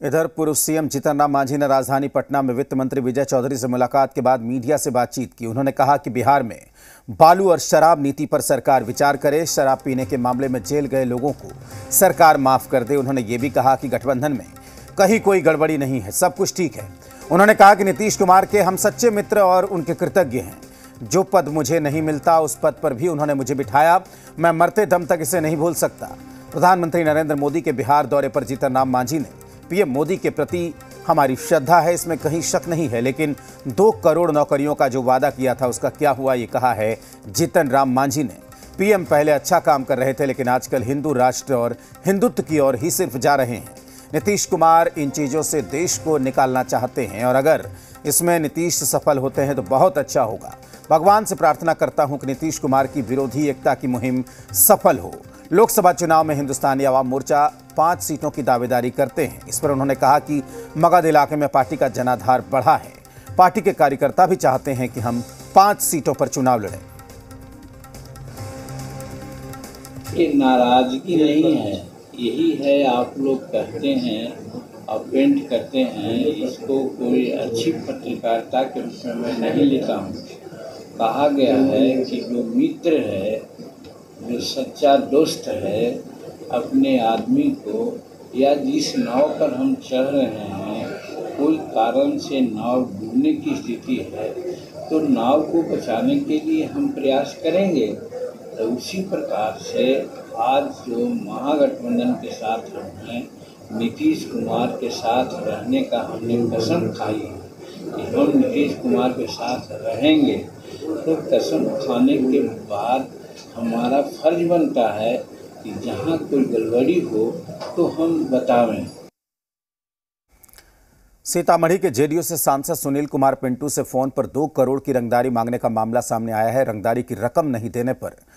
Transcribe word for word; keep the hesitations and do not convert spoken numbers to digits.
इधर पूर्व सीएम जीतन राम मांझी ने राजधानी पटना में वित्त मंत्री विजय चौधरी से मुलाकात के बाद मीडिया से बातचीत की। उन्होंने कहा कि बिहार में बालू और शराब नीति पर सरकार विचार करे। शराब पीने के मामले में जेल गए लोगों को सरकार माफ कर दे। उन्होंने ये भी कहा कि गठबंधन में कहीं कोई गड़बड़ी नहीं है, सब कुछ ठीक है। उन्होंने कहा कि नीतीश कुमार के हम सच्चे मित्र और उनके कृतज्ञ हैं। जो पद मुझे नहीं मिलता उस पद पर भी उन्होंने मुझे बिठाया, मैं मरते दम तक इसे नहीं भूल सकता। प्रधानमंत्री नरेंद्र मोदी के बिहार दौरे पर जीतन राम मांझी ने पीएम मोदी के प्रति हमारी श्रद्धा है, इसमें कहीं शक नहीं है, लेकिन दो करोड़ नौकरियों का जो वादा किया था उसका क्या हुआ, ये कहा है जीतन राम मांझी ने। पीएम पहले अच्छा काम कर रहे थे, लेकिन आजकल हिंदू राष्ट्र और हिंदुत्व की ओर ही सिर्फ जा रहे हैं। नीतीश कुमार इन चीज़ों से देश को निकालना चाहते हैं और अगर इसमें नीतीश सफल होते हैं तो बहुत अच्छा होगा। भगवान से प्रार्थना करता हूं कि नीतीश कुमार की विरोधी एकता की मुहिम सफल हो। लोकसभा चुनाव में हिंदुस्तानी आवाम मोर्चा पांच सीटों की दावेदारी करते हैं। इस पर उन्होंने कहा कि मगध इलाके में पार्टी का जनाधार बढ़ा है। पार्टी के कार्यकर्ता भी चाहते हैं कि हम पांच सीटों पर चुनाव लड़ें। ये नाराजगी नहीं है, यही है आप लोग कहते हैं और पेंट करते हैं, इसको कोई अच्छी पत्रकारिता के रूप में मैं नहीं लेता हूँ। कहा गया है कि जो मित्र है, जो सच्चा दोस्त है, अपने आदमी को या जिस नाव पर हम चढ़ रहे हैं कोई कारण से नाव डूबने की स्थिति है तो नाव को बचाने के लिए हम प्रयास करेंगे। तो उसी प्रकार से आज जो महागठबंधन के साथ हम हैं, नीतीश कुमार के साथ रहने का हमने कसम खाई है कि हम नीतीश कुमार के साथ रहेंगे। तो कसम खाने के बाद हमारा फर्ज बनता है कि जहाँ कोई गड़बड़ी हो तो हम बतावें। सीतामढ़ी के जेडीयू से सांसद सुनील कुमार पिंटू से फोन पर दो करोड़ की रंगदारी मांगने का मामला सामने आया है। रंगदारी की रकम नहीं देने पर